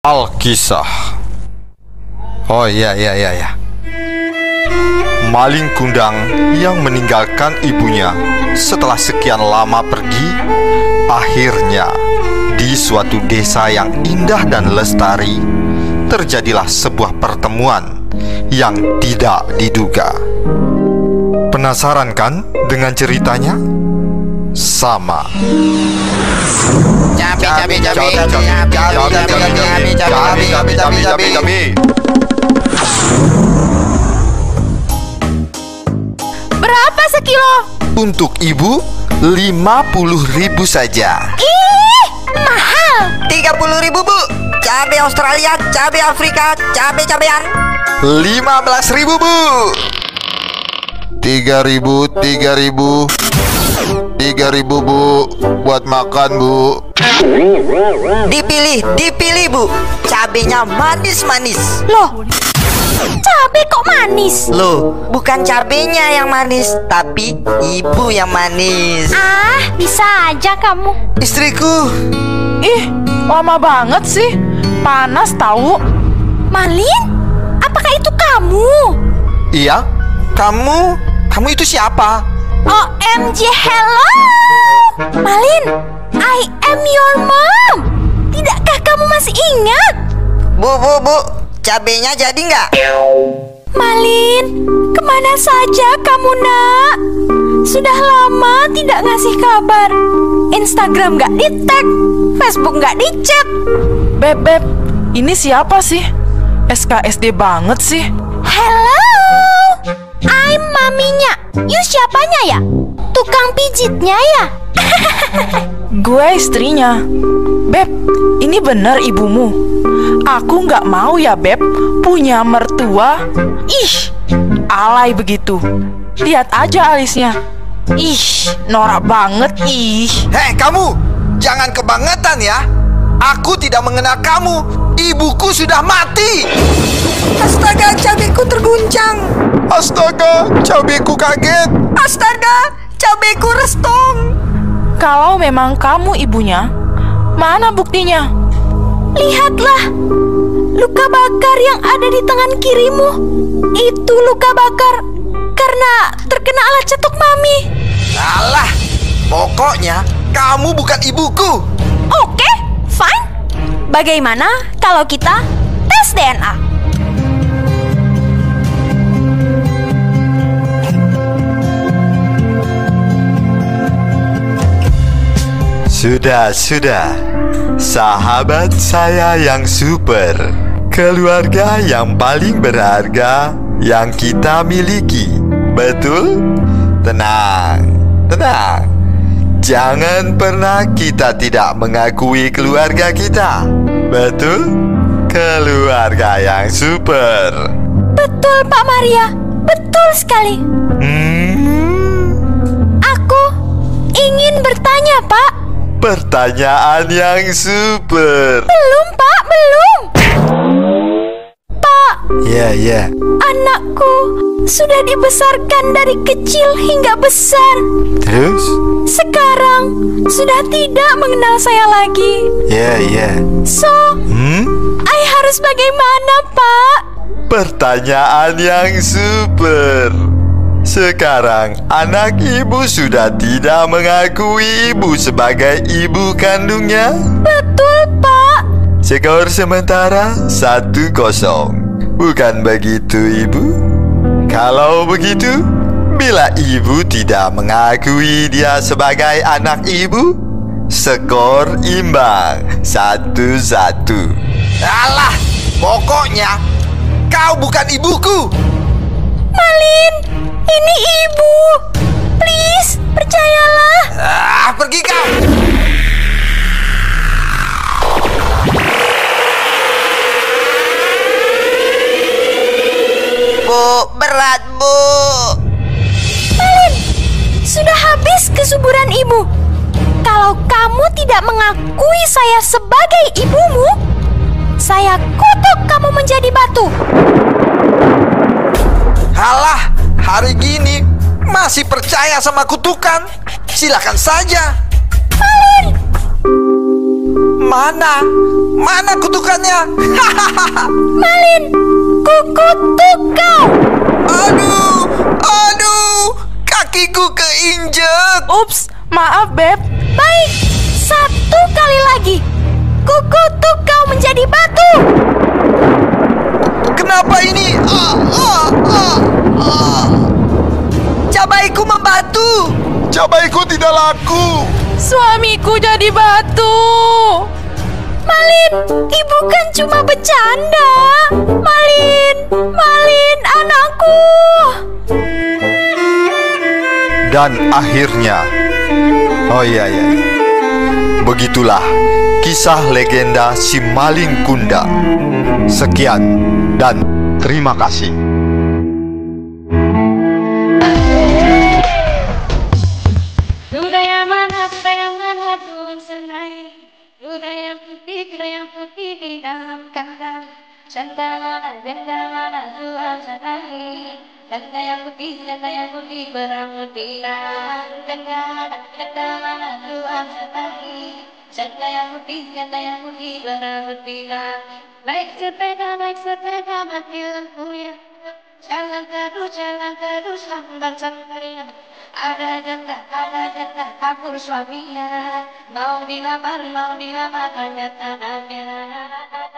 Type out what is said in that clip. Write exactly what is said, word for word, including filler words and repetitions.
Alkisah. Oh iya iya iya ya. Maling kundang yang meninggalkan ibunya setelah sekian lama pergi, akhirnya di suatu desa yang indah dan lestari terjadilah sebuah pertemuan yang tidak diduga. Penasaran kan dengan ceritanya? Sama. Cabe cabe cabe cabe cabe cabe cabe cabe cabe cabe. Berapa sekilo? Untuk ibu lima puluh ribu saja. Ih, mahal. Tiga puluh ribu bu. Cabe Australia, cabe Afrika, cabe cabean. Lima belas ribu bu. Tiga ribu, tiga ribu, tiga ribu bu, buat makan bu. Dipilih, dipilih bu. Cabenya manis-manis. Loh, cabe kok manis? Loh, bukan cabenya yang manis, tapi ibu yang manis. Ah, bisa aja kamu. Istriku. Ih, lama banget sih. Panas tahu. Malin, apakah itu kamu? Iya, kamu, kamu itu siapa? O M G, hello. Malin, I am your mom. Tidakkah kamu masih ingat? Bu, bu, bu. Cabenya jadi nggak? Malin, kemana saja kamu nak? Sudah lama tidak ngasih kabar. Instagram nggak di-tag, Facebook nggak di-chat. Beb, Beb, ini siapa sih? S K S D banget sih. Hello, I'm maminya. You siapanya ya? Tukang pijitnya ya? Gue istrinya. Beb, ini bener ibumu. Aku nggak mau ya Beb punya mertua. Ih, alay begitu. Lihat aja alisnya. Ih, norak banget. Ih. Hei kamu, jangan kebangetan ya. Aku tidak mengenal kamu. Ibuku sudah mati. Astaga, cabeku terguncang. Astaga, cabeku kaget. Astaga, cabeku restong. Kalau memang kamu ibunya, mana buktinya? Lihatlah, luka bakar yang ada di tangan kirimu. Itu luka bakar karena terkena alat cetuk mami. Alah, pokoknya kamu bukan ibuku. Oke, fine. Bagaimana kalau kita tes D N A? Sudah, sudah. Sahabat saya yang super, keluarga yang paling berharga yang kita miliki. Betul? Tenang, tenang. Jangan pernah kita tidak mengakui keluarga kita. Betul? Keluarga yang super. Betul Pak Maria, betul sekali. Hmm, Aku ingin bertanya Pak. pertanyaan yang super. Belum Pak, belum. Pak, Ya, ya. anakku sudah dibesarkan dari kecil hingga besar. Terus? Sekarang sudah tidak mengenal saya lagi. Ya, ya. So, Hmm? I harus bagaimana Pak? Pertanyaan yang super. Sekarang anak ibu sudah tidak mengakui ibu sebagai ibu kandungnya. Betul Pak. Skor sementara satu kosong. Bukan begitu ibu? Kalau begitu, bila ibu tidak mengakui dia sebagai anak ibu, skor imbang satu satu. Alah, pokoknya kau bukan ibuku. Malin, ini ibu. Please, percayalah. Ah, pergi kau. Bu, berat bu. Malin, sudah habis kesuburan ibu. Kalau kamu tidak mengakui saya sebagai ibumu, saya kutuk kamu menjadi batu. Halah, hari gini masih percaya sama kutukan? Silakan saja. Malin, Mana? Mana kutukannya? Malin, kukutuk kau. Aduh, aduh, kakiku keinjek. Ups, maaf Beb. Baik, satu kali lagi. Kukutuk kau menjadi batu. Kenapa ini? Ah, ah, ah, ah. Cabaiku membatu. Cabaiku tidak laku. Suamiku jadi batu. Malin, ibu kan cuma bercanda. Malin, Malin, anakku. Dan akhirnya, oh iya iya, begitulah kisah legenda si Maling Kunda. Sekian dan terima kasih. Budaya mana, budaya mana turun senai. Budaya putih, budaya putih di dalam kandang. Janda mana, janda mana tuan senai. Janda yang putih, janda yang putih berambut pirang. Janda mana, janda mana tuan senai. Janda yang putih, janda yang putih berambut pirang. Naik sepeda, naik sepeda mati lampunya. Jalan terus, jalan terus lambat sampai. Ada janda, ada janda, kabur suaminya. Mau dilamar, mau dilamar, hanya tanahnya.